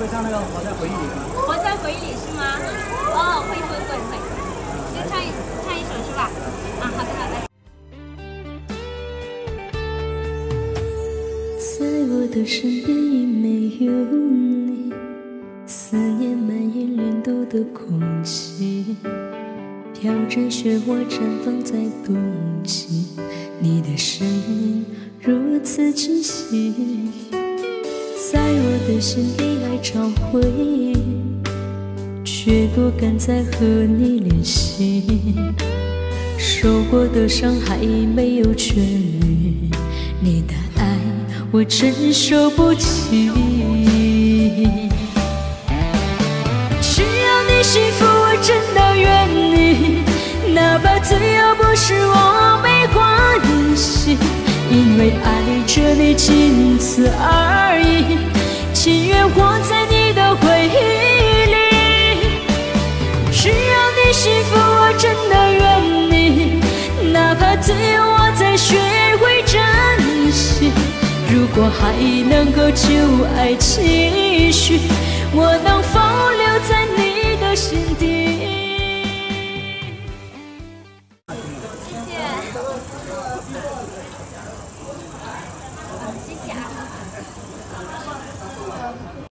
会唱那个《活在回忆里》吗？ 活在回忆里是吗？哦，会，就唱一首是吧？啊，好的。 在我的身边已没有你，思念蔓延连度的空气，飘着雪花绽放在冬季，你的身影如此清晰，在我的心底爱找回忆，却不敢再和你联系，受过的伤还没有痊愈，你的爱我承受不起，只要你幸福我真的愿你，哪怕最后不是我没关系，因为爱着你仅此而已，情愿活在你的回忆里，只要你幸福我真的愿你，哪怕最后我再学会珍惜，如果还能够旧爱继续，我能否留在你的心底？